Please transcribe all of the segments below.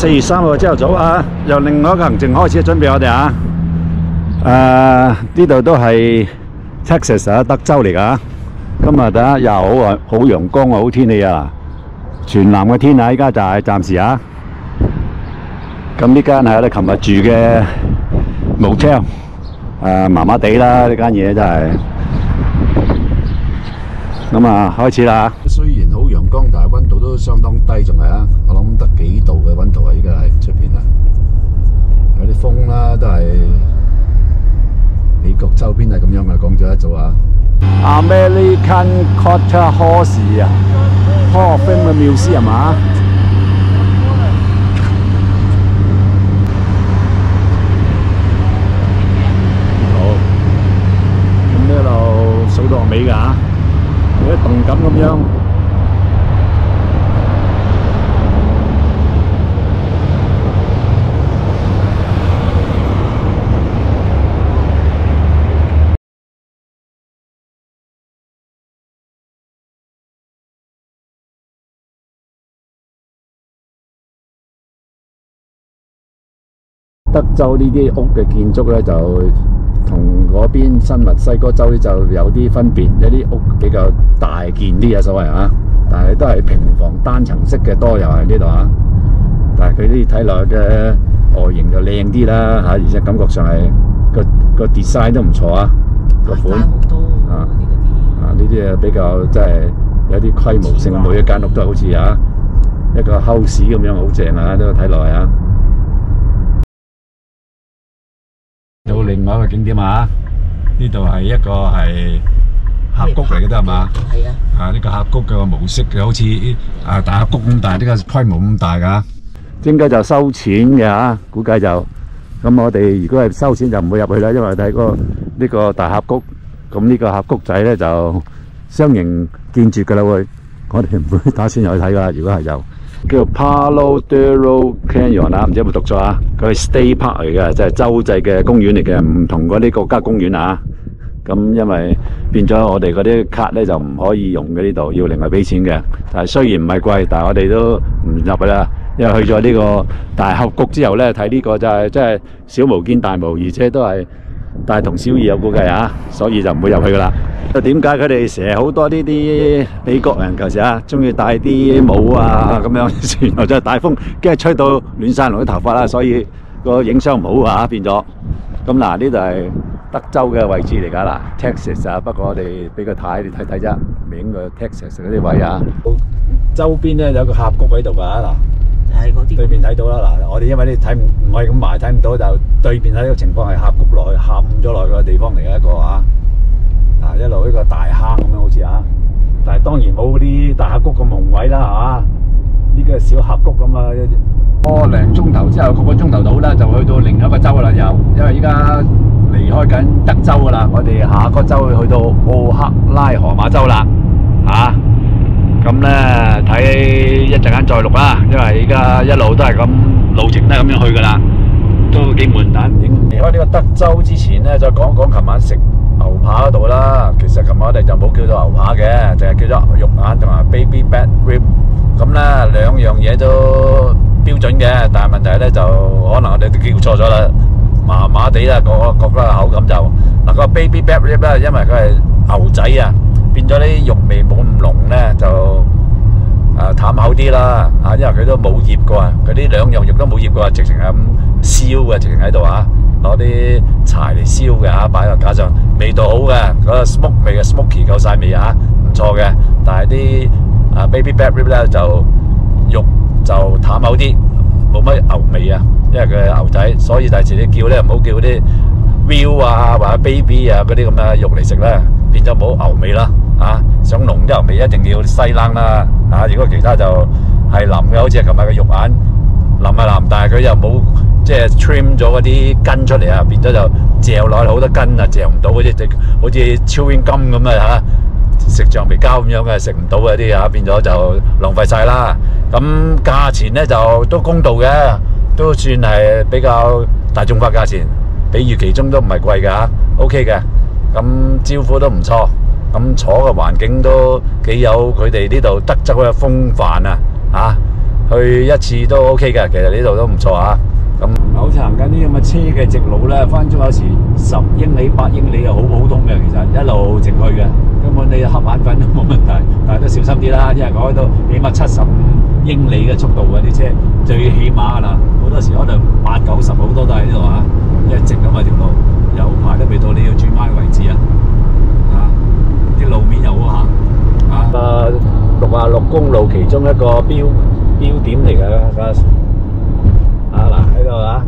4月3號朝頭早啊，由另外一個行程開始準備我哋啊。呢度都係 Texas 啊，德州嚟㗎。今日睇下又好陽光啊，好天氣啊，全藍嘅天啊！依家就係暫時啊。咁呢間係我哋琴日住嘅 motel， 麻麻地啦，呢間嘢真係。咁啊，開始啦！雖然好陽光，但係溫度都相當低，仲係啊！我諗得幾度嘅溫度啊！依家係出邊啊，有啲風啦，都係美國周邊係咁樣嘅，講咗一早啊。American Quarter Horse 啊 ，Hall of Fame 嘅廟師係嘛？好，咁呢度數到尾㗎嚇。有啲動感咁樣，德州呢啲屋嘅建築咧就同嗰邊新墨西哥州咧就有啲分別，有啲屋比較大件啲嘅所謂啊，但係都係平房單層式嘅多，又係呢度啊。但係佢啲睇落嘅外形就靚啲啦嚇，而且感覺上係個 design 都唔錯啊，個款啊呢啲比較真係有啲規模性，每一間屋都好似啊一個 house 咁樣，好正啊，都睇落啊。到另外一個景點啊，呢度係一個係峽谷嚟嘅，係嘛？係啊。呢個峽谷嘅模式嘅，好似大峽谷咁大，呢個規模咁大㗎。應該就收錢嘅嚇，估計就咁。我哋如果係收錢就唔會入去啦，因為睇呢個大峽谷，咁呢個峽谷仔咧就相形見絀㗎啦會。我哋唔會打算入去睇㗎啦，如果係就。叫做 Palo Duro Canyon 啊，唔知有冇讀錯啊？佢係 State Park 嚟嘅，即係州際嘅公園嚟嘅，唔同嗰啲國家公園啊。咁因為變咗我哋嗰啲卡咧就唔可以用嘅，呢度要另外俾錢嘅。但係雖然唔係貴，但係我哋都唔入去啦，因為去咗呢個大峽谷之後咧，睇呢個就係真係小巫見大巫，而且都係大同小異，我估計啊，所以就唔會入去噶啦。點解佢哋成日好多呢啲美國人舊時啊，中意戴啲帽啊咁樣，然後就係大風，跟住吹到亂晒龍啲頭髮啦，所以個影相唔好啊，變咗。咁嗱，呢度係德州嘅位置嚟㗎嗱 ，Texas 啊，不過我哋俾個睇你睇睇啫，名個 Texas 嗰啲位啊。周邊咧有個峽谷喺度㗎嗱。係嗰啲對面睇到啦嗱，我哋因為你睇唔係咁埋睇唔到，就對面睇個情況係峽谷落去陷咗落去嘅地方嚟嘅一個啊，一路呢個大坑咁樣好似啊，但係當然冇嗰啲大峽谷咁宏偉啦嚇，呢個小峽谷咁啊，個零鐘頭之後，個鐘頭到啦，就去到另一個州啦又，因為依家離開緊德州㗎啦，我哋下個州去到奧克拉荷馬州啦嚇。咁咧睇一陣間再錄啦，因為依家一路都係咁路程都係咁樣去噶啦，都幾悶蛋。離開呢個德州之前咧，再講講琴晚食牛扒嗰度啦。其實琴晚我哋就冇叫做牛扒嘅，淨係叫咗肉眼同埋 baby back rib。咁咧兩樣嘢都標準嘅，但係問題咧就可能我哋都叫錯咗啦，麻麻地啦，覺得口感就嗱個 baby back rib 咧，因為佢係牛仔啊。變咗啲肉味冇咁濃咧，就淡口啲啦嚇，因為佢都冇醃過，佢啲兩樣肉都冇醃過，直情係咁燒嘅，直情喺度嚇，攞啲柴嚟燒嘅嚇，擺落架上，味道好嘅，嗰個 smoke 味嘅 smoky 夠晒味嚇，唔錯嘅。但係啲baby back rib 咧就肉就淡口啲，冇乜牛味啊，因為佢係牛仔，所以第時你叫咧唔好叫啲 real 啊或者 baby 啊嗰啲咁嘅肉嚟食咧，變咗冇牛味啦。想濃啲牛味一定要西冷啦如果其他就係腍嘅，好似琴日嘅肉眼腍係腍，但係佢又冇即係 trim 咗嗰啲筋出嚟啊，變咗就嚼落去好多筋啊，嚼唔到嗰啲好似 chewing gum咁啊食橡皮膠咁樣嘅，食唔到嗰啲變咗就浪費晒啦。咁價錢咧就都公道嘅，都算係比較大眾化價錢，比預期中都唔係貴嘅OK 嘅。咁招呼都唔錯。咁坐嘅環境都幾有佢哋呢度德州嘅風範去一次都 OK 嘅。其實呢度都唔錯啊。咁好似行緊啲咁嘅車嘅直路咧，分鐘有時10英里、8英里又好普通嘅，其實一路直去嘅，根本你瞌眼瞓都冇問題。但係都小心啲啦，因為開到起碼75英里嘅速度嘅啲車，最起碼啦，好多時可能80、90好多都喺呢度啊，因為直咁啊條路，有排都未到你要轉彎嘅位置啊。啲路面又好行啊！66公路其中一個標點嚟嘅嗱喺度啊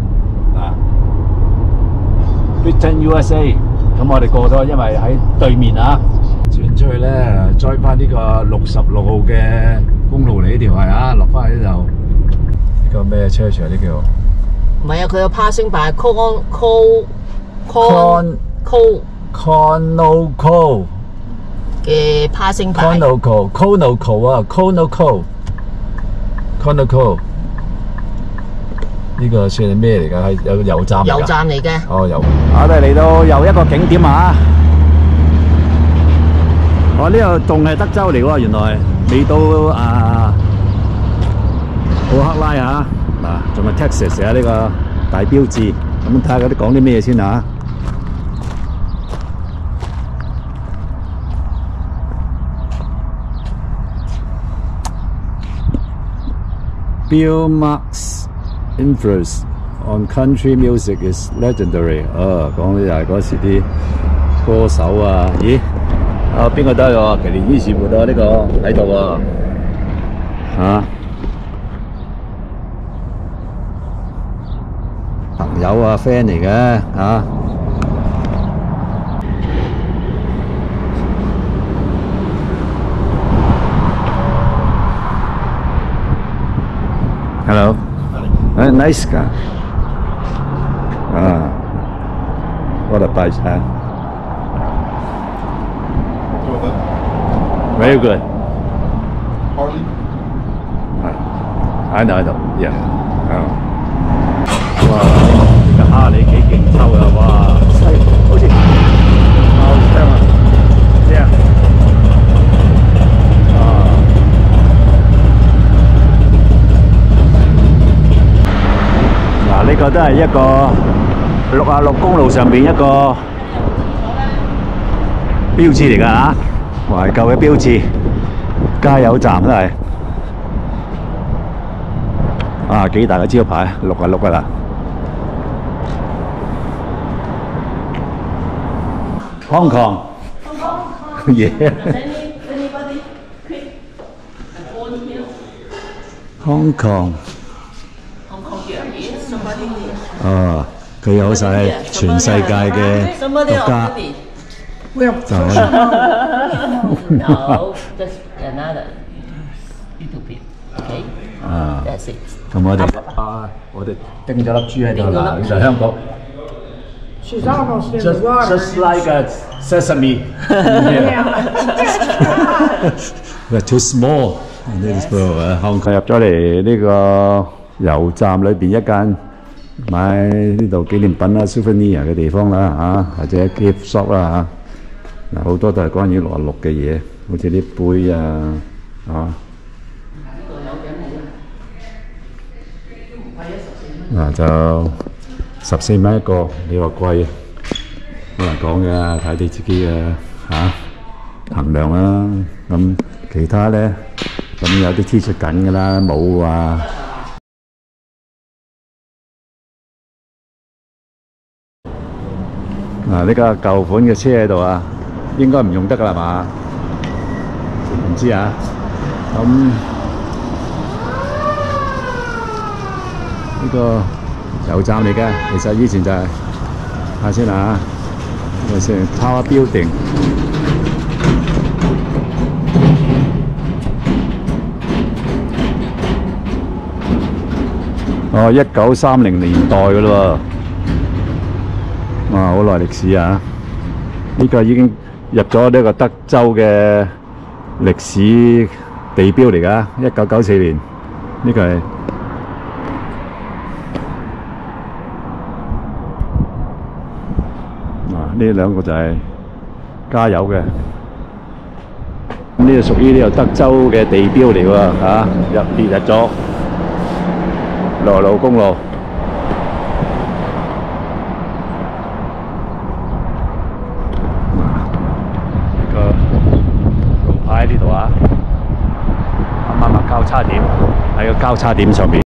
Britain USA， 咁我哋過咗，因為喺對面啊，轉出去咧，追翻呢個66號嘅公路嚟呢條係啊，落翻去呢度。呢個咩 church 啊？呢叫唔係啊，佢有 passing by Conoco 嘅 passing by Conoco 啊 Conoco 呢個算係咩嚟㗎？係有油站嚟㗎。 油站嚟嘅。 哦，油。我哋嚟到又一個景點啊！我呢度仲係德州嚟喎，原來未到奧克拉啊！嗱，仲係 Texas 啊呢個大標誌。咁睇下嗰啲講啲咩先啊！Bill Mark's influence on country music is legendary。講呢就係嗰時啲歌手啊，咦？邊個都有奇連伊士活啊？呢個喺度喎，朋友啊 ，friend 嚟嘅Hello. Nice guy. What a bike, huh? Very good. Harley? I know. Yeah. 哇！呢個哈利幾勁抽啊！哇，好似爆槍啊！即係。呢個都係一個66公路上邊一個標誌嚟㗎嚇，懷舊嘅標誌，加油站都係幾大嘅招牌，66㗎啦。Hong Kong. Yeah. Anybody quick on here? Hong Kong.佢有晒全世界嘅國家，就係。 No, just another little bit. Okay. That's it. 咁我哋叮咗粒珠喺度啦，呢就香港。 She's almost in the water. Just like a sesame. They're too small. 香港入咗嚟呢個油站裏邊一間買呢度紀念品啦、souvenir 嘅地方啦或者 gift shop 啦嗱，好多都係關於66嘅嘢，好似啲杯就14蚊一個，你話貴，好難講嘅，睇你自己嘅衡量啦。咁其他咧，咁有啲 T 恤緊㗎啦，帽啊。呢架舊款嘅車喺度啊，應該唔用得㗎啦嘛？唔知啊。咁呢個油站嚟嘅，其實以前就係睇下先啊，咪先 Tower Building。1930年代㗎咯喎。好耐歷史啊！呢個已經入咗呢個德州嘅歷史地標嚟㗎。1994年呢個係呢兩個就係加油嘅。呢個屬於呢個德州嘅地標嚟喎列入咗羅路公路。個路牌喺呢度啊，啱啱交叉點喺個交叉點上面。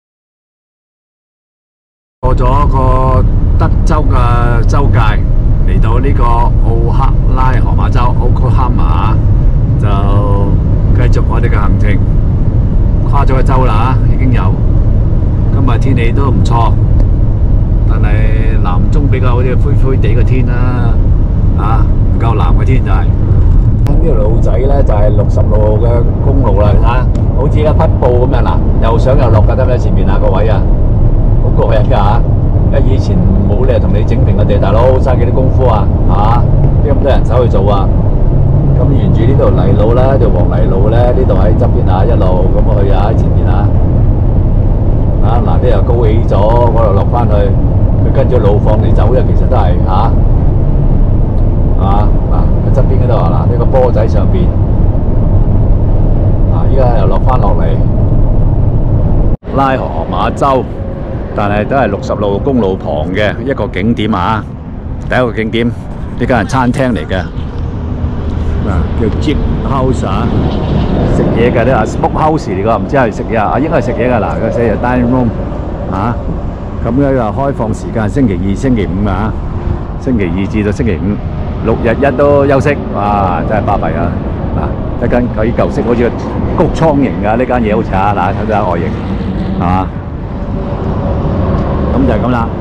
過咗個德州嘅州界，嚟到呢個奧克拉荷馬州 Oklahoma 就繼續我哋嘅行程。跨咗個州啦，已經有。今日天氣都唔錯，但係南中比較好似灰灰地嘅天啦，唔夠藍嘅天就係。呢條路仔咧就係60路嘅公路啦，好似一匹布咁樣嗱，又上又落㗎，得唔得？前面個位啊，好過癮㗎嚇！因為以前冇理由同你整平個地，大佬嘥幾啲功夫啊邊咁多人手去做啊！咁沿住呢條泥路啦，條黃泥路咧，呢度喺側邊一路咁去喺前面嗱呢又高起咗，嗰度落翻去，佢跟住路況嚟走嘅，其實都係喺側邊嗰度呢個波仔上邊依家又落翻落嚟拉荷馬州，但係都係60路公路旁嘅一個景點第一個景點呢間係餐廳嚟嘅。叫 Jeep House 食嘢嘅呢，smoke house 嚟㗎，唔知係食嘢應該係食嘢㗎嗱，佢寫住 dining room 咁咧就開放時間星期2、星期5星期2至到星期5，6日1都休息，哇！真係巴閉一間佢舊式好似個谷倉型㗎，呢間嘢好似睇下外形咁就係咁啦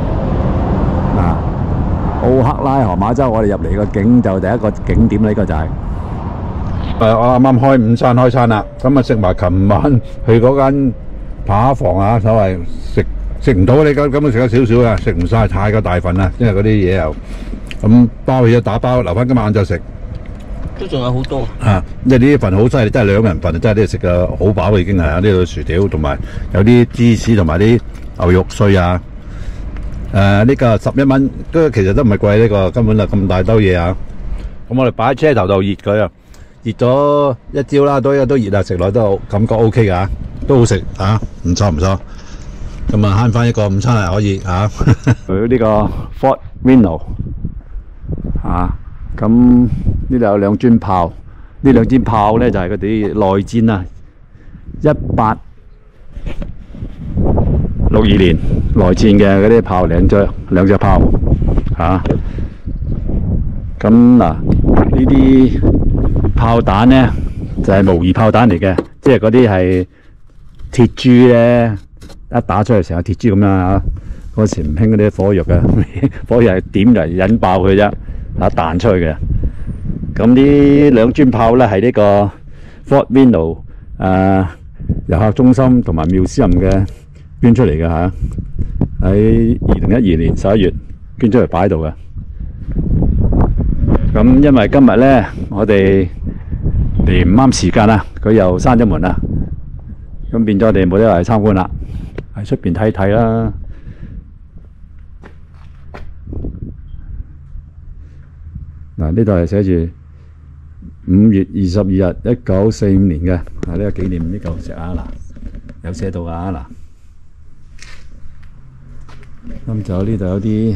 奧克拉荷馬州我哋入嚟個景就第一個景點呢個就係。我啱啱開餐啦，咁食埋琴晚去嗰間扒房所謂食唔到，你根本食咗少少啊，食唔晒，太過大份啦，因為嗰啲嘢又咁包起咗打包，留翻今晚就食。 都仲有好多因為呢啲份好犀利，真係2人份，真係呢度食嘅好飽已經係呢度薯條同埋有啲芝士同埋啲牛肉碎呢個11蚊，其實都唔係貴呢個，根本就咁大兜嘢咁我哋擺喺車頭度熱佢熱咗一朝啦，都熱食落都感覺 OK 㗎，都好食唔錯唔錯。咁慳翻一個午餐係可以佢呢個 Fort Minnow 咁呢度有2磚炮，呢2支炮咧就係佢哋內戰1862年內戰嘅嗰啲炮，兩隻炮咁呢啲炮彈咧就係模擬炮彈嚟嘅，即係嗰啲係鐵珠咧，一打出嚟成個鐵珠咁樣嗰時唔興嗰啲火藥嘅，火藥係點嚟引爆佢啫，彈出去嘅。咁呢2磚炮咧係呢個 Fort Minnow 遊客中心同埋廟司任嘅捐出嚟嘅喺2012年11月捐出嚟擺喺度嘅。咁因為今日咧我哋嚟唔啱時間佢又閂咗門啦，咁變咗我哋冇得嚟參觀啦，喺出邊睇睇啦。呢度係寫住5月22日1945年嘅呢個紀念呢嚿石有寫到咁就呢度有啲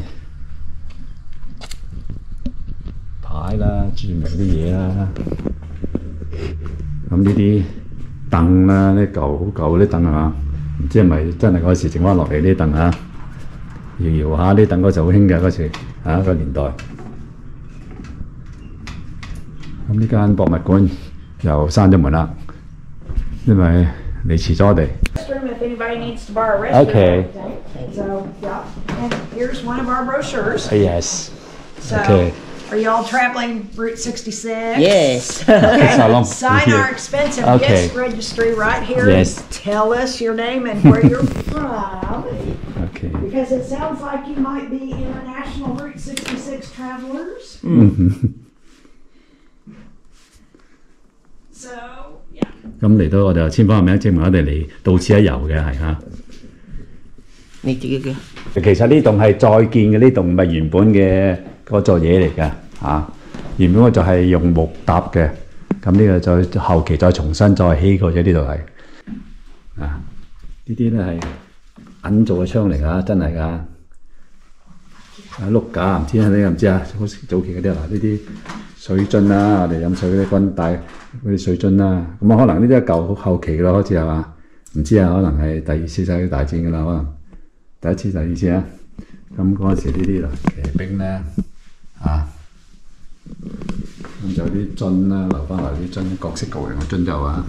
牌啦，註明啲嘢啦。咁呢啲凳啦，呢舊好舊嗰啲凳唔知係咪真係嗰時剩翻落嚟呢啲凳搖搖下，呢啲凳嗰時好興嘅嗰時個年代。咁呢間博物館又閂咗門啦，因為你遲咗我哋。 If anybody needs to borrow a restroom. Okay. So, yeah. And here's one of our brochures. Yes. So, Okay. are you all traveling Route 66? Yes. Okay. So long. Sign our expensive Okay. gift registry right here. Yes. And tell us your name and where you're from. Okay. Because it sounds like you might be international Route 66 travelers. So, yeah. 咁嚟到我哋就簽翻個名，證明我哋嚟到此一遊嘅係你自己嘅。 其實呢棟係再建嘅，呢棟唔係原本嘅嗰座嘢嚟嘅原本嗰座係用木搭嘅，咁呢個再後期再重新再起過咗，呢度係呢啲咧係銀做嘅槍嚟㗎，真係㗎。碌架唔知你又唔知啊？好似早期嗰啲嗱，呢啲水樽啦，我哋飲水嗰啲軍帶嗰啲水樽啦，咁啊可能呢啲係舊後期咯，好似係嘛？唔知啊，可能係第二次世界大戰㗎啦，可能第一次、第二次啊。咁嗰陣時呢啲啦，騎兵咧咁就有啲樽啦，留翻嚟啲樽，各式各樣嘅樽就好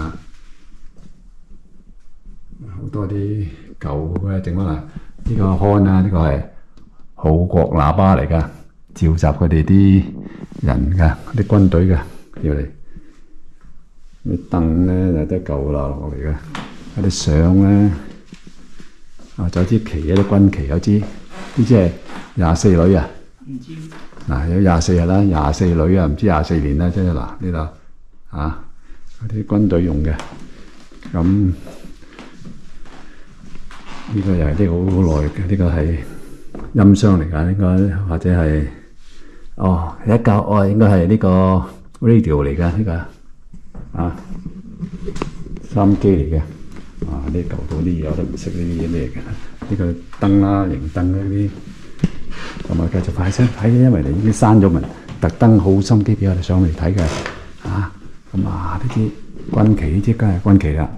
多啲舊嘅整翻嚟。呢個康啊，呢個係號角喇叭嚟㗎，召集佢哋啲人㗎，啲軍隊㗎要嚟。啲凳咧就都舊啦落嚟嘅，有啲相咧就有支旗，有啲軍旗，有支呢支係24女啊。 唔知有24日啦，24女啊，唔知24年啦，即係嗱呢度嗰啲軍隊用嘅。咁呢個又係啲好耐嘅，呢個係音箱嚟㗎，應該或者係應該係呢個 radio 嚟㗎，呢個收音機嚟嘅。呢舊到啲嘢我都唔識呢啲嘢咩嚟嘅。呢個燈啦，熒燈嗰啲。咁啊，繼續快聲睇，因為你已經閂咗門，特登好心機俾我哋上嚟睇嘅。咁呢啲軍旗，呢啲梗係軍旗啦。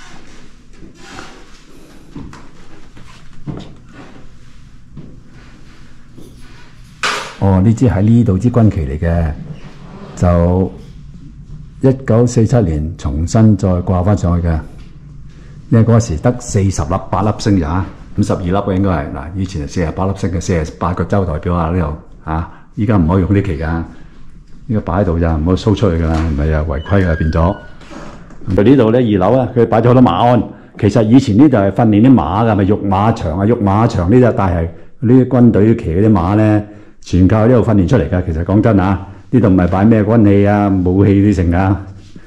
呢支喺呢度支軍旗嚟嘅，就1947年重新再掛翻上去嘅。因為嗰時得40粒8粒星咋，52粒嘅應該係嗱，以前係48粒星嘅，48個州代表啊呢度依家唔可以用呢旗㗎，呢個擺喺度咋，唔可以 show 出去㗎，唔係啊違規㗎變咗。佢呢度咧2樓啊，佢擺咗好多馬鞍。其實以前呢度係訓練啲馬㗎，咪育馬場啊，育馬場呢度，但係呢啲軍隊騎嗰啲馬咧，全靠呢度訓練出嚟㗎。其實講真呢度唔係擺咩軍器啊、武器啲成㗎。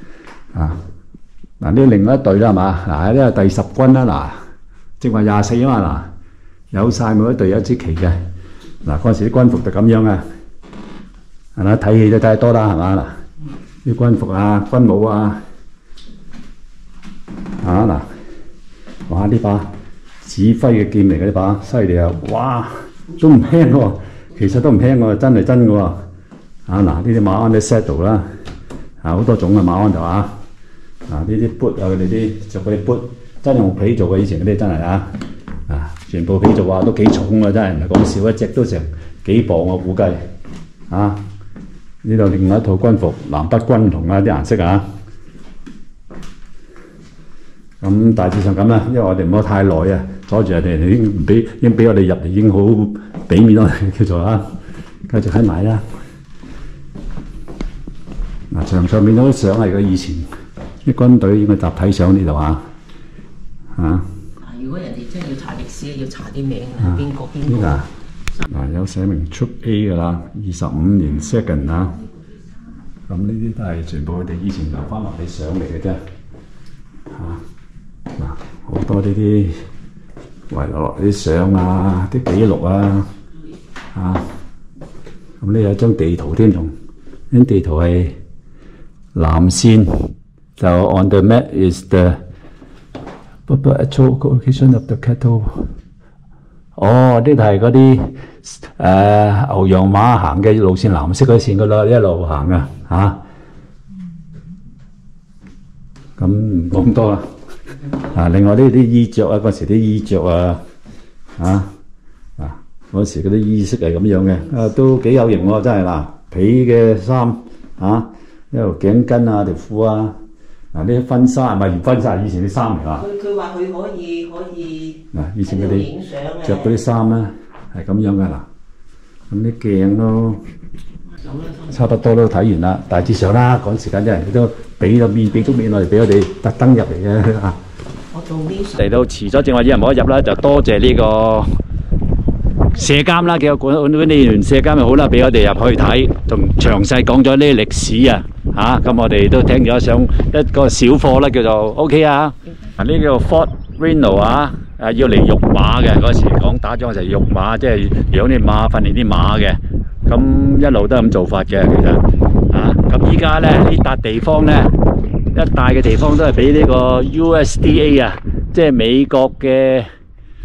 呢另外一隊啦係嘛？呢個第10軍啦，正話24啊嘛，有晒每一隊有一支旗嘅。嗰陣時啲軍服就咁樣啊，係嘛？睇戲都睇得多啦係嘛？啲軍服啊、軍帽啊，哇！呢把指揮嘅劍嚟嘅呢把，犀利啊！哇，都唔輕喎，其實都唔輕喎，真係真嘅喎。呢啲馬鞍啲 set 度啦，好多種嘅馬鞍就呢啲 boot 佢哋啲着嗰啲 boot 真係用皮做嘅，以前嗰啲真係全部皮做都幾重啊，真係唔係講笑，一隻都成幾磅我估計。呢度另外一套軍服，南北軍同啲顏色咁大致上咁啦，因為我哋唔好太耐啊，阻住人哋已經俾我哋入嚟，已經好俾面我哋叫做繼續睇埋啦。牆上面嗰啲相係佢以前啲軍隊應該集體相呢度如果人哋真係要查歷史，要查啲名邊個邊個。 有寫明 Troop A 㗎啦，25年 second 咁呢啲都係全部佢哋以前留翻落嚟相嚟嘅啫。好多呢啲遺留落啲相啲記錄咁呢有張地圖添，仲呢地圖係藍線，就 on the map is the actual location of the cattle。呢度係嗰啲牛羊馬行嘅路線，藍色嗰啲線㗎啦，一路行咁唔講咁多啦。另外呢啲衣着嗰時啲衣着嗰時嗰啲衣飾係咁樣嘅，都幾有型喎，真係皮嘅衫一路頸巾條褲呢啲婚紗係咪唔婚紗？以前啲衫嚟佢話佢可以以前佢哋着嗰啲衫咧係咁樣嘅咁啲鏡咯，差不多都睇完啦，大致上啦，趕時間真係都俾咗面我哋俾我哋特登入嚟嘅嚟到遲咗，正話有人冇得入啦，就多謝呢個社監啦，幾個管理員社監又好啦，俾我哋入去睇，仲詳細講咗呢啲歷史咁我哋都聽咗上一個小課啦，叫做 OK 呢個 Fort Reno 要嚟育馬嘅，嗰時講打仗嗰時育馬，即係養啲馬、訓練啲馬嘅，咁一路都係咁做法嘅，其實咁依家咧呢笪地方咧，一帶嘅地方都係俾呢個 USDA 即係美國嘅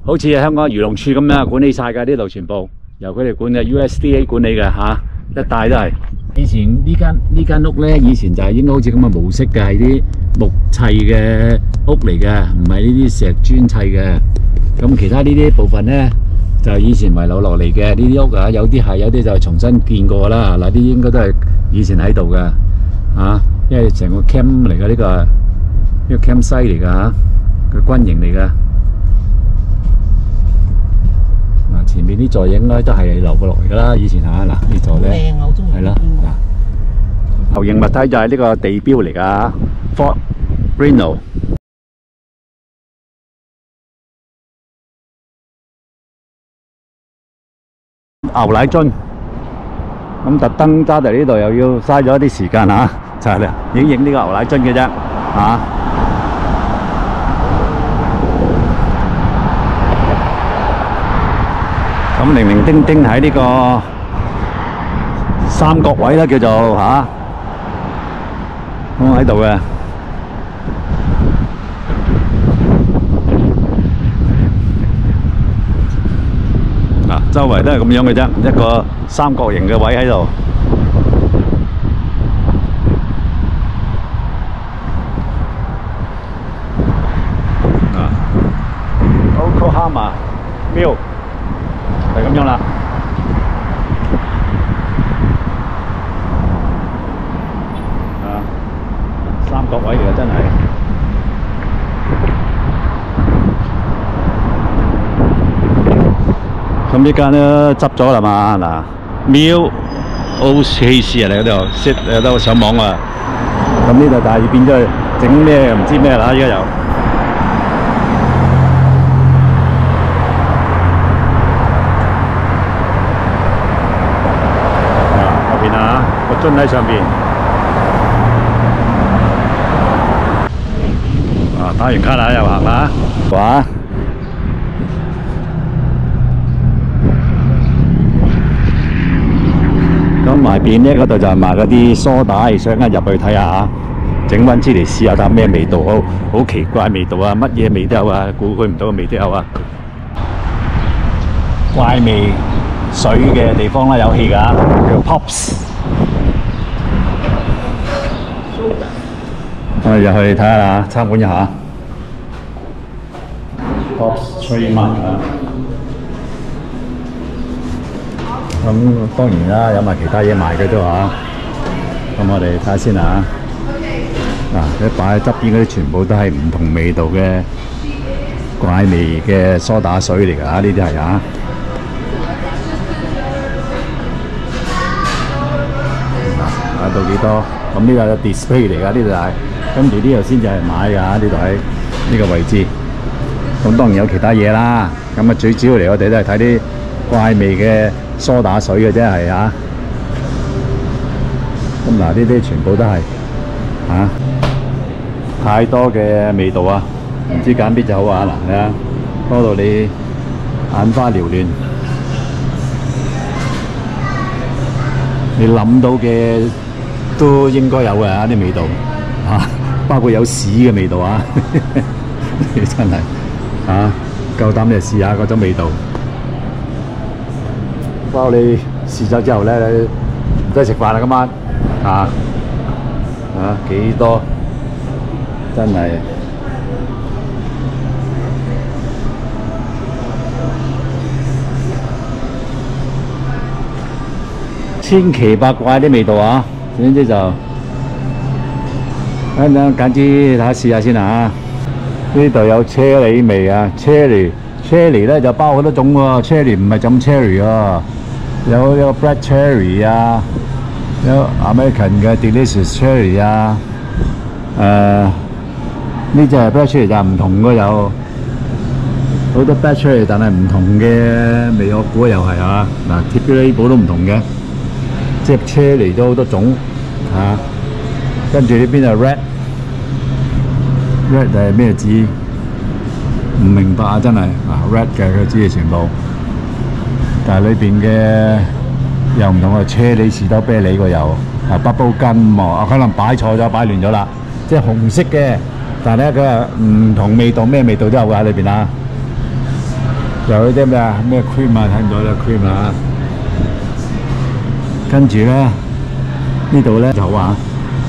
好似香港漁農處咁樣管理晒㗎，呢度全部由佢哋管嘅 USDA 管理嘅嚇，一帶都係。以前呢間屋咧，以前就係應該好似咁嘅模式嘅，係啲木砌嘅屋嚟嘅，唔係呢啲石磚砌嘅。咁其他呢啲部分咧，就係以前遺留落嚟嘅呢啲屋啊，有啲係，有啲就重新建過啦。嗱，呢啲應該都係以前喺度嘅嚇，因為成個 camp 嚟嘅呢個 camp site 嚟㗎嚇，佢軍營嚟㗎。嗱，前面呢座應該都係留過落嚟㗎啦，以前嚇。嗱，呢座咧係啦，嗱，投影物體就係呢個地標嚟㗎 ，Fort Reno。牛奶樽，咁特登揸嚟呢度又要嘥咗一啲時間嚇，就係影呢個牛奶樽嘅啫嚇。咁零零丁丁喺呢個三角位啦，叫做嚇，咁喺度嘅。周圍都係咁樣嘅啫，一個三角形嘅位喺度。Oklahoma Mill 就咁樣啦。三角位嚟嘅真係。咁呢間都執咗啦嘛，嗱 ，Mill OCC 啊，你嗰度識有得上網啊。咁呢度但係變咗整咩唔知咩啦，依家又。後邊啊，個樽喺上邊。打完卡啦，又行啦，哇！咁埋邊呢嗰度就係賣嗰啲梳帶，想入去睇下嚇，整翻支嚟試下睇下咩味道，好奇怪味道啊，乜嘢味都有啊，估佢唔到嘅味都有啊。怪味水嘅地方啦，有氣㗎，叫 Pops。我哋入去睇下啦，參觀一下。Pops Trade Mart 啊。咁當然啦，有埋其他嘢賣嘅啫嚇。咁我哋睇下先嚇。嗱，你擺喺側邊嗰啲全部都係唔同味道嘅怪味嘅梳打水嚟㗎，呢啲係嚇。買到幾多？咁呢個係 display 嚟㗎，呢度係。跟住呢度先至係買㗎，呢度喺呢個位置。咁當然有其他嘢啦。咁啊，最主要嚟我哋都係睇啲怪味嘅梳打水嘅啫，係啊。咁嗱，呢啲全部都係啊，太多嘅味道啊，唔知揀邊隻好啊！嗱，你啊，多到你眼花繚亂，你諗到嘅都應該有嘅啊啲味道啊，包括有屎嘅味道啊！你真係啊，夠膽你試下嗰種味道。包你試咗之後咧，你唔使食飯啦今晚啊！幾多真係千奇百怪啲味道啊！總之就等揀支睇下試下先啊！呢度有車厘味啊，cherry 咧就包好多種喎，cherry唔係就咁 cherry 喎。有 black cherry 啊，有 American 嘅 delicious cherry 啊，呢隻係 black cherry 就唔同嘅，有好多 black cherry， 但係唔同嘅味，我估又係啊。嗱 ，typical 都唔同嘅，即係 cherry 都好多種嚇。跟住呢邊係 red 係咩字？唔明白啊！真係red 嘅佢知嘅全部。但係裏邊嘅又唔同啊，車厘士多啤梨個又bubble gum喎，可能擺錯咗，擺亂咗啦。即係紅色嘅，但係咧佢係唔同味道，咩味道都有㗎喺裏邊啊。 有啲咩啊？咩 cream 啊？睇唔到啦 cream 啊！跟住咧，呢度咧有啊，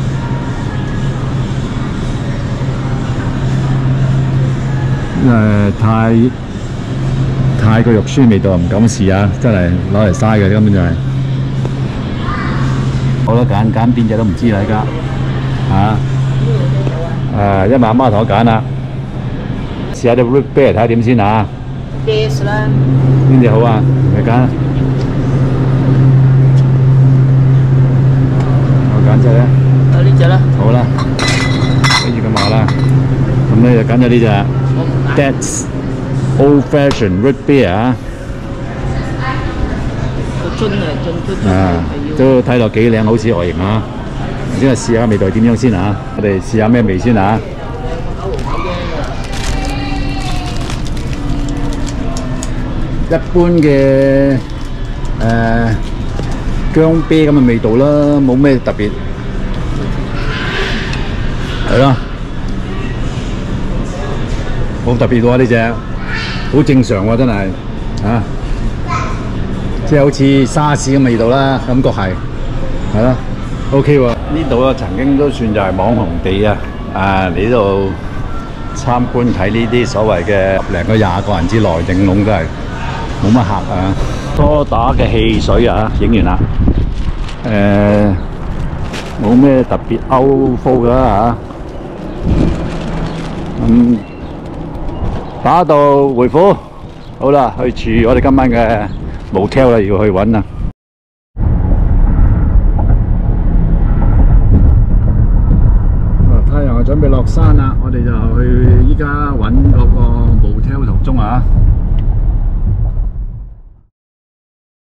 泰國肉酸味道唔敢試啊！真係攞嚟嘥嘅，根本就係。好啦，揀邊隻都唔知啦，而家因為阿媽同我揀啦，試下啲 root beer 睇下點先啊！ Base 啦， 邊隻好啊？你揀，我揀隻咧。 呢隻啦。 好啦，跟住咁話啦，咁你就揀咗呢隻 That's Old Fashioned Root Beer 啊。 個樽啊，都睇落幾靚，好似外形啊！先試下味道點樣先啊！我哋試下咩味先啊！一般嘅薑啤咁嘅味道啦，冇咩特別，係咯，冇特別喎呢隻，好正常喎真係啊！即係好似沙士咁嘅味道啦，感覺係咯 ，OK 喎。呢度啊曾經都算就係網紅地啊，嚟呢度參觀睇呢啲所謂嘅10個20個人之內頂籠都係。冇乜客啊！多打嘅汽水啊，影完啦。冇咩特別 outflow 㗎嚇。打道回府，好啦，去住我哋今晚嘅 motel 啦，要去揾啦。太陽準備落山啦，我哋就去依家揾個